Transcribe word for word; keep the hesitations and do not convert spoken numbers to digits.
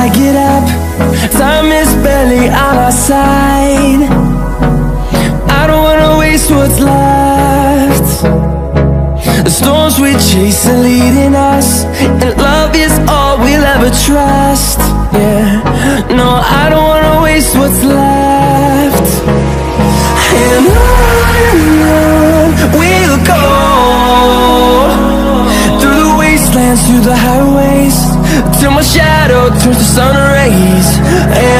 I get up, time is barely on our side. I don't wanna waste what's left. The storms we chase are leading us, and love is all we'll ever trust. Yeah, no, I don't wanna waste what's left. And on and on we'll go, through the wastelands, through the highways, till my shadow turns to sun rays. And